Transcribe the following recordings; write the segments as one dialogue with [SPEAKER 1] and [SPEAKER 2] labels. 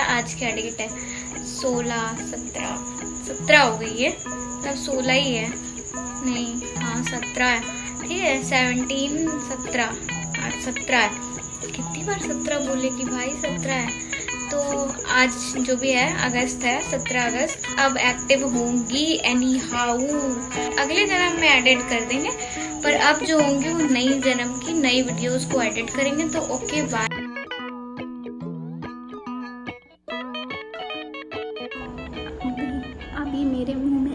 [SPEAKER 1] आज क्या डेट है? 16, 17 हो गई है, तब 16 ही है, नहीं हाँ 17 है, ठीक है 17, 17, आज 17 है। कितनी बार 17 बोले कि भाई 17 है। तो आज जो भी है अगस्त है, 17 अगस्त। अब एक्टिव होंगी एनी हाउ, अगले जन्म में एडिट कर देंगे, पर अब जो होंगी वो नई जन्म की नई वीडियोस को एडिट करेंगे। तो ओके बाय।
[SPEAKER 2] अभी मेरे मुंह में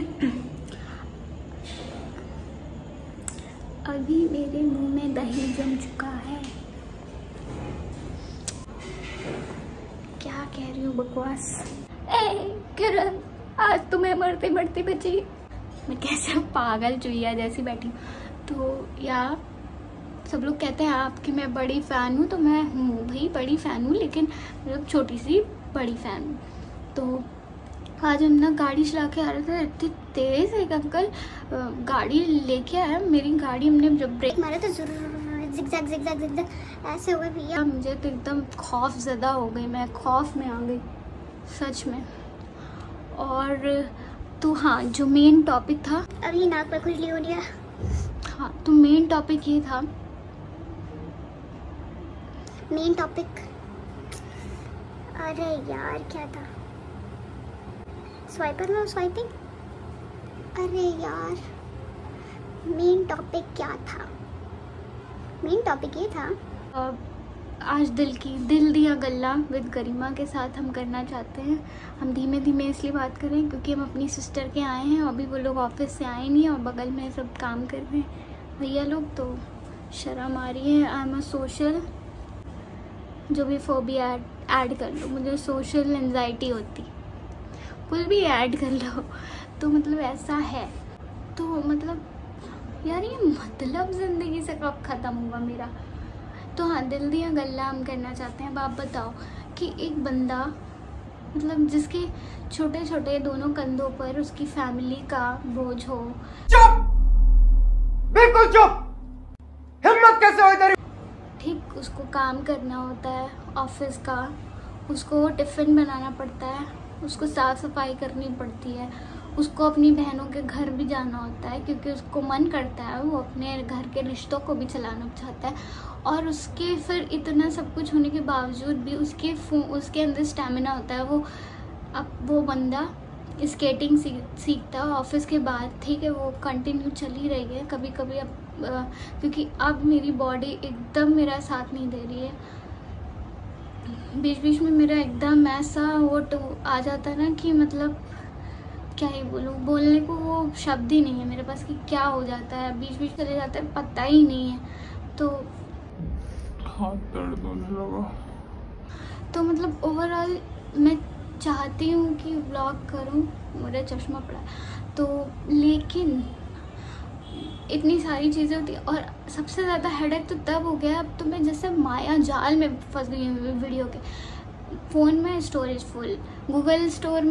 [SPEAKER 2] अभी मेरे मुंह में दही जम चुका है। क्या कह रही हूँ बकवास। किरण, आज तुम्हें मरते मरते बची। मैं कैसे पागल चुईया जैसी बैठी हूँ। तो यार सब लोग कहते हैं आपकी मैं बड़ी फ़ैन हूँ, तो मैं हूँ भाई बड़ी फ़ैन हूँ, लेकिन मतलब छोटी सी बड़ी फ़ैन हूँ। तो आज हम ना गाड़ी चला के आ रहे थे, इतनी तेज़ एक अंकल गाड़ी लेके आया। मेरी गाड़ी हमने जब ब्रेक मारा तो ज़िगज़ैग ज़िगज़ैग ज़िगज़ैग ऐसे हुए भैया। मुझे तो एकदम खौफ ज़दा हो गई, मैं खौफ में आ गई सच में। और तो हाँ, जो मेन टॉपिक था, अभी नाक पर खुजली हो रही है। हाँ तो मेन टॉपिक ये था, मेन टॉपिक, अरे यार क्या था, स्वाइपर में स्वाइपिंग। अरे यार मेन टॉपिक क्या था? मेन टॉपिक ये था आज दिल दिया गल्ला विद गरिमा के साथ हम करना चाहते हैं। हम धीमे धीमे इसलिए बात कर रहे हैं क्योंकि हम अपनी सिस्टर के आए हैं, अभी वो लोग ऑफिस से आए नहीं और बगल में सब काम कर रहे हैं भैया लोग, तो शर्म आ रही है। आई एम अ सोशल, जो भी फोबिया ऐड कर लो, मुझे सोशल एंजाइटी होती, कुछ भी ऐड कर लो। तो मतलब ऐसा है, तो मतलब यार ये मतलब ज़िंदगी से कब ख़त्म हुआ मेरा। तो हाँ, दिल दिया गल्ला हम करना चाहते हैं। अब आप बताओ कि एक बंदा मतलब जिसके छोटे छोटे दोनों कंधों पर उसकी फैमिली का बोझ हो।
[SPEAKER 3] चुप, बिल्कुल चुप, हिम्मत कैसे हो इधर।
[SPEAKER 2] ठीक, उसको काम करना होता है ऑफिस का, उसको टिफ़िन बनाना पड़ता है, उसको साफ़ सफाई करनी पड़ती है, उसको अपनी बहनों के घर भी जाना होता है क्योंकि उसको मन करता है, वो अपने घर के रिश्तों को भी चलाना चाहता है। और उसके फिर इतना सब कुछ होने के बावजूद भी उसके अंदर स्टैमिना होता है। वो बंदा स्केटिंग सीखता है ऑफिस के बाद, ठीक है, वो कंटिन्यू चल ही रही है। कभी कभी अब क्योंकि अब मेरी बॉडी एकदम मेरा साथ नहीं दे रही है, बीच बीच में मेरा एकदम ऐसा वो आ जाता है ना कि मतलब क्या ही बोलूँ, बोलने को वो शब्द ही नहीं है मेरे पास कि क्या हो जाता है, बीच बीच चले जाता है, पता ही नहीं है। तो
[SPEAKER 3] हाथ दर्द होने लगा।
[SPEAKER 2] तो मतलब ओवरऑल मैं चाहती हूँ कि व्लॉग करूँ, मेरा चश्मा पड़ा, तो लेकिन इतनी सारी चीज़ें होती है। और सबसे ज़्यादा हेडेक तो तब हो गया, अब तो मैं जैसे माया जाल में फंस गई हूँ वीडियो के। फ़ोन में स्टोरेज फुल, गूगल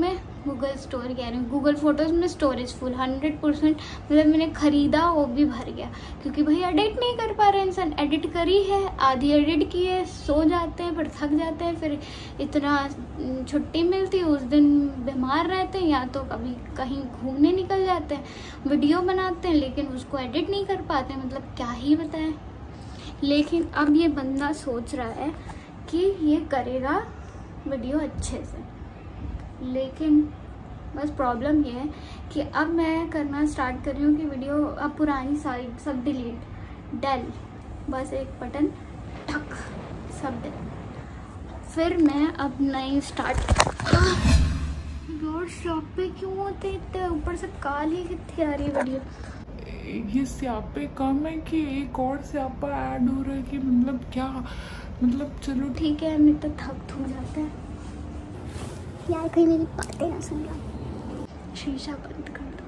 [SPEAKER 2] फोटोज़ में स्टोरेज फुल 100%, मतलब मैंने ख़रीदा वो भी भर गया क्योंकि भाई एडिट नहीं कर पा रहे इंसान। एडिट करी है, आधी एडिट की है, सो जाते हैं, फिर थक जाते हैं, फिर इतना छुट्टी मिलती है उस दिन बीमार रहते हैं, या तो कभी कहीं घूमने निकल जाते हैं, वीडियो बनाते हैं लेकिन उसको एडिट नहीं कर पाते, मतलब क्या ही बताएं। लेकिन अब ये बंदा सोच रहा है कि ये करेगा वीडियो अच्छे से, लेकिन बस प्रॉब्लम ये है कि अब मैं करना स्टार्ट कर रही हूँ कि वीडियो अब पुरानी सारी सब डेल, बस एक बटन ठक सब डिलीट, फिर मैं अब नई स्टार्ट। यार शॉप पे क्यों होते इतने, ऊपर से काली कितनी आ रही वीडियो।
[SPEAKER 3] ये स्यापे कम है कि एक और स्यापा ऐड हो रहा है कि मतलब क्या, मतलब चलो
[SPEAKER 2] ठीक है, मैं तो थक हो जाता है यार, कहीं मेरी बातें ना सुन रहा। शीशा बंद कर दो।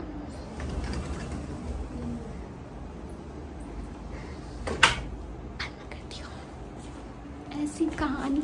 [SPEAKER 2] करती हूँ ऐसी कहानी,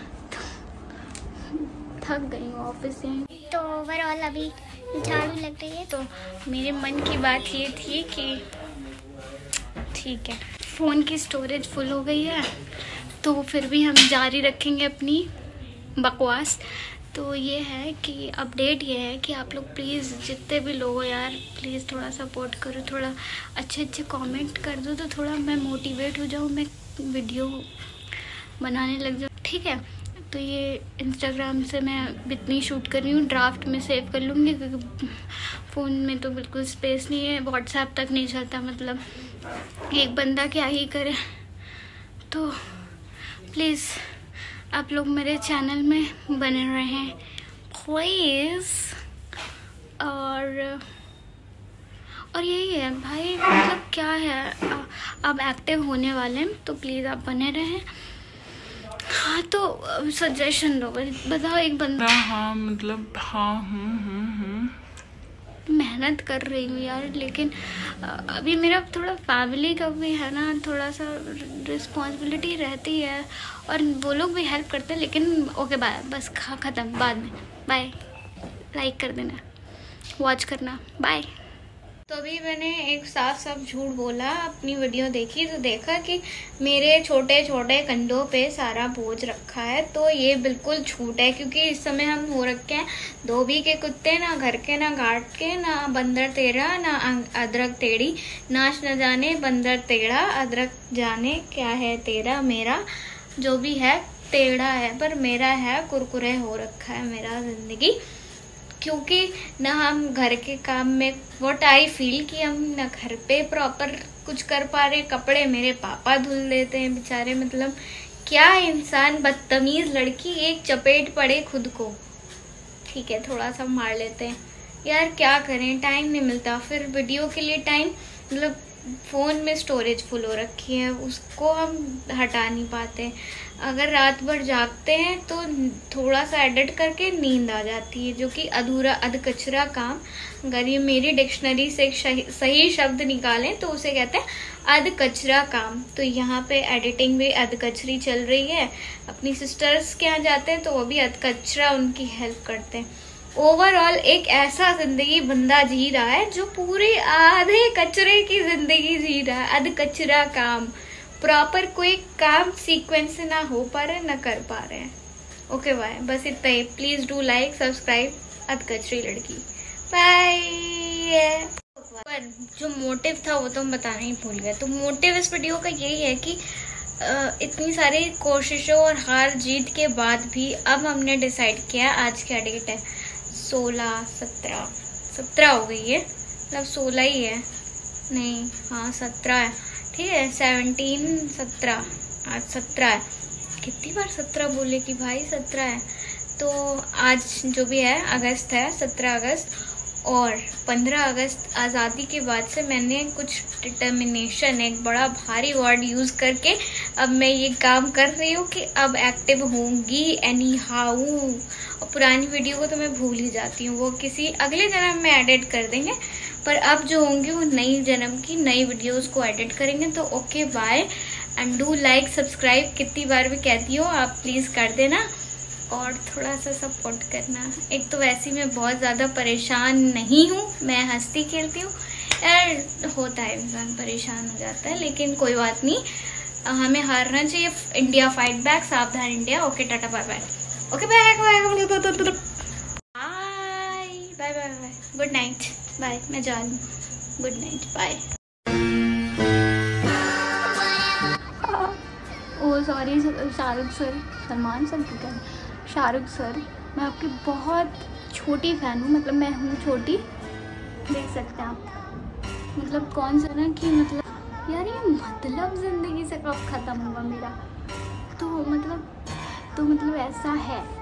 [SPEAKER 2] थक गई हूँ ऑफिस से। तो ओवरऑल अभी झाड़ू लग रही है। तो मेरे मन की बात ये थी कि ठीक है, फ़ोन की स्टोरेज फुल हो गई है तो फिर भी हम जारी रखेंगे अपनी
[SPEAKER 1] बकवास। तो ये है कि अपडेट ये है कि आप लोग प्लीज़ जितने भी लोग हो यार, प्लीज़ थोड़ा सपोर्ट करो, थोड़ा अच्छे अच्छे कमेंट कर दो तो थोड़ा मैं मोटिवेट हो जाऊँ, मैं वीडियो बनाने लग जाऊँ, ठीक है। तो ये इंस्टाग्राम से मैं इतनी शूट कर रही हूँ, ड्राफ्ट में सेव कर लूँगी क्योंकि फ़ोन में तो बिल्कुल स्पेस नहीं है, व्हाट्सएप तक नहीं चलता, मतलब एक बंदा क्या ही करे। तो प्लीज़ आप लोग मेरे चैनल में बने रहें प्लीज़। और यही है भाई, मतलब क्या है, अब एक्टिव होने वाले हैं तो प्लीज़ आप बने रहें। हाँ तो सजेशन दो, बताओ एक बंदा।
[SPEAKER 3] हाँ मतलब हाँ
[SPEAKER 1] मेहनत कर रही हूँ यार, लेकिन अभी मेरा थोड़ा फैमिली का भी है ना, थोड़ा सा रिस्पॉन्सिबिलिटी रहती है और वो लोग भी हेल्प करते हैं, लेकिन ओके बाय, बस ख़त्म, बाद में बाय। लाइक कर देना, वॉच करना, बाय। तो अभी मैंने एक साफ साफ झूठ बोला, अपनी वीडियो देखी तो देखा कि मेरे छोटे छोटे कंधों पे सारा बोझ रखा है। तो ये बिल्कुल झूठ है, क्योंकि इस समय हम हो रखे हैं धोबी के कुत्ते, ना घर के ना घाट के, ना बंदर तेरा ना अदरक तेड़ी, नाच न जाने बंदर तेड़ा, अदरक जाने क्या है तेरा मेरा, जो भी है टेढ़ा है पर मेरा है, कुरकुरे हो रखा है मेरा ज़िंदगी। क्योंकि ना हम घर के काम में व्हाट आई फील कि हम ना घर पे प्रॉपर कुछ कर पा रहे, कपड़े मेरे पापा धुल देते हैं बेचारे, मतलब क्या इंसान, बदतमीज लड़की, एक चपेट पड़े खुद को, ठीक है थोड़ा सा मार लेते हैं यार, क्या करें, टाइम नहीं मिलता, फिर वीडियो के लिए टाइम, मतलब फ़ोन में स्टोरेज फुल हो रखी है, उसको हम हटा नहीं पाते। अगर रात भर जागते हैं तो थोड़ा सा एडिट करके नींद आ जाती है, जो कि अधूरा अधकचरा काम। अगर ये मेरी डिक्शनरी से एक सही शब्द निकालें तो उसे कहते हैं अधकचरा काम। तो यहाँ पे एडिटिंग भी अधकचरी चल रही है। अपनी सिस्टर्स के यहाँ जाते हैं तो वो भी अधकचरा उनकी हेल्प करते हैं। ओवरऑल एक ऐसा जिंदगी बंदा जी रहा है जो पूरे आधे कचरे की जिंदगी जी रहा है, अधकचरा काम, प्रॉपर कोई काम सीक्वेंस से ना हो पा रहा है ना कर पा रहे हैं। ओके बाय, बस इतना ही। प्लीज डू लाइक सब्सक्राइब, अधकचरी लड़की, बाय। पर जो मोटिव था वो तो हम बताना ही भूल गए। तो मोटिव इस वीडियो का यही है कि इतनी सारी कोशिशों और हार जीत के बाद भी अब हमने डिसाइड किया, आज क्या डेट है, 16, 17 हो गई है, मतलब 16 ही है, नहीं हाँ 17 है, ठीक है 17, 17, आज 17 है। कितनी बार 17 बोले कि भाई 17 है। तो आज जो भी है अगस्त है, 17 अगस्त, और 15 अगस्त आज़ादी के बाद से मैंने कुछ डिटर्मिनेशन, एक बड़ा भारी वर्ड यूज़ करके अब मैं ये काम कर रही हूँ कि अब एक्टिव होंगी एनी हाउ। और पुरानी वीडियो को तो मैं भूल ही जाती हूँ, वो किसी अगले जन्म में एडिट कर देंगे, पर अब जो होंगी वो नई जन्म की नई वीडियोस को एडिट करेंगे। तो okay bye and do like subscribe, कितनी बार भी कहती हो आप, प्लीज़ कर देना और थोड़ा सा सपोर्ट करना। एक तो वैसे मैं बहुत ज़्यादा परेशान नहीं हूँ, मैं हंसती खेलती हूँ यार, होता है इंसान परेशान हो जाता है, लेकिन कोई बात नहीं, हमें हारना चाहिए। इंडिया फाइट बैक, सावधान India. Okay tata bye bye, okay bye bye bye bye bye, good night, bye, मैं जा रही हूँ, good night, bye. Oh sorry Shahrukh sir, Salman sir क्यों कह रहे हैं, शाहरुख सर, मैं आपकी बहुत छोटी फ़ैन हूँ, मतलब मैं हूँ छोटी, देख सकते हैं आप, मतलब कौन सा ना कि मतलब यार ये मतलब ज़िंदगी से कब ख़त्म होगा मेरा, तो मतलब ऐसा है।